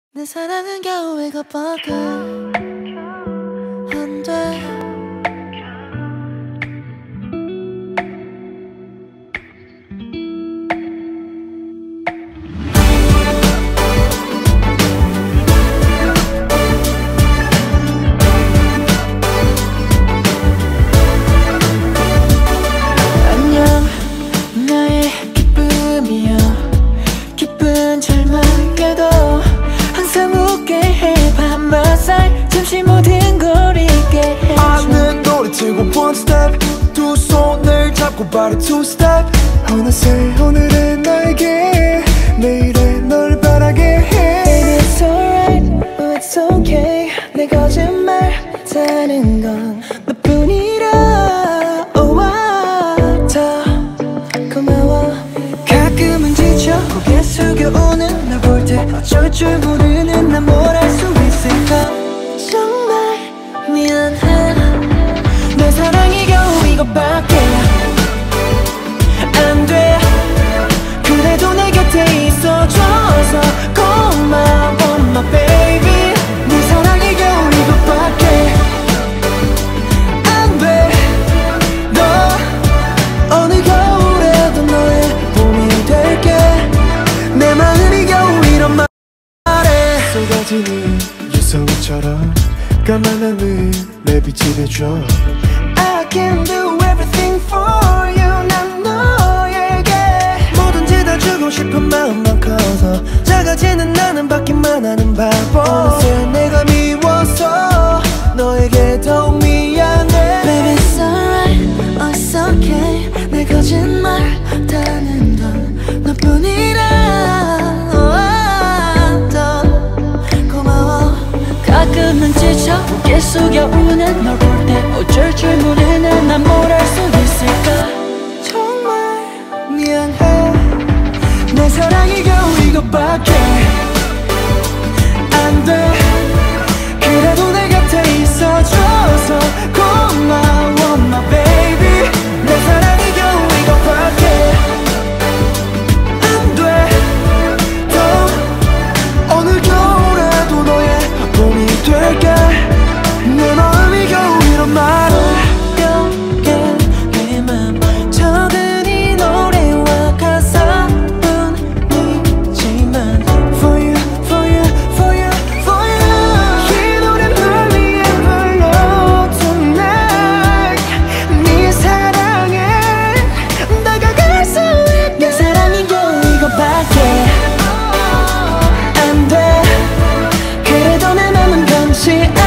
내 사랑은 겨우 이것밖에 안 돼. 안녕, 나의 기쁨이야. 기쁜 절망에도 항상 웃게 해. 밤마살 잠시 모든 걸 잊게 해줘. 아는 노래 틀고 one step, 두 손을 잡고 바로 two step. 어느새 오늘의 나에게 내일의 널 바라게 해. Baby it's alright, oh it's okay. 내 거짓말 다는 건 너뿐이라. Oh 더 고마워. 가끔은 지쳐 고개 숙여오는 날 볼 때 어쩔 줄 모르는 난 뭘 할 수 있을까. 정말 미안해. 내 사랑이 겨우 이것밖에 안 돼. 그래도 내 곁에 있어줘서 고마워 my baby. 내 사랑이 겨우 이것밖에 안 돼. 너 어느 겨울에도 너의 봄이 될게. 내 마음이 겨우 이런 말에 쏟아지는 유성처럼 까만 하늘 내 빛이 돼줘. I can do everything for you. 난 너에게 뭐든지 다 주고 싶은 마음만 커서 작아지는 나는 받기만 하는 바보. 어느새 내가 미워서 너에게 더욱 미안해. Baby it's alright, oh it's okay. 내 거짓말 다는 건 너뿐이라. 더 고마워. 가끔은 지쳐 고개 숙여 우는 널 볼 때 어쩔 줄 모르는 난 뭘 할 수 있을까. 정말 미안해. 내 사랑이 겨우 이것밖에 안 돼. 그래도 내 곁에 있어줘서 고마워 my baby. 내 사랑이 겨우 이것밖에 안 돼. 더 어느 겨울에도 너의 봄이 될게. 내 마음이 겨우 이런 말을 껴게 내 맘. 적은 이 노래와 가사뿐이지만 For you, for you, for you, for you. 이 노래 널 위해 불러 tonight. 네 사랑에 다가갈 수 있게. 내 사랑이 겨우 이것밖에 안 돼. 그래도 내 맘은 변치